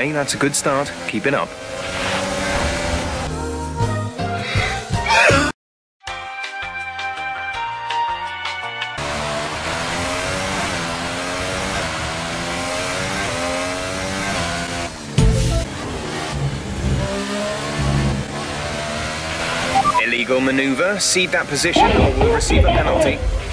Okay, that's a good start. Keep it up. Illegal maneuver. Cede that position or we'll receive a penalty.